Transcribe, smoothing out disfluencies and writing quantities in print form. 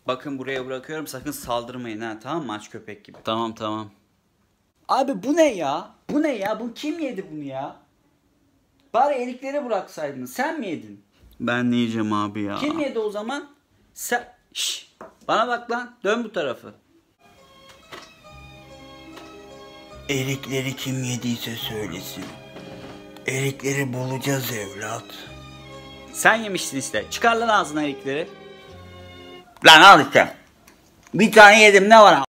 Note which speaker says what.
Speaker 1: Bakın buraya bırakıyorum, sakın saldırmayın ha, tamam mı, aç köpek gibi. Tamam. Abi bu ne ya? Bu ne ya? Bu kim yedi bunu ya? Bari erikleri bıraksaydın. Sen mi yedin? Ben ne yiyeceğim abi ya? Kim yedi o zaman? Sen... Şşş! Bana bak lan. Dön bu tarafı.
Speaker 2: Erikleri kim yediyse söylesin. Erikleri bulacağız evlat.
Speaker 1: Sen yemişsin işte. Çıkar lan ağzına erikleri.
Speaker 2: Lan al işte. Bir tane yedim, ne var?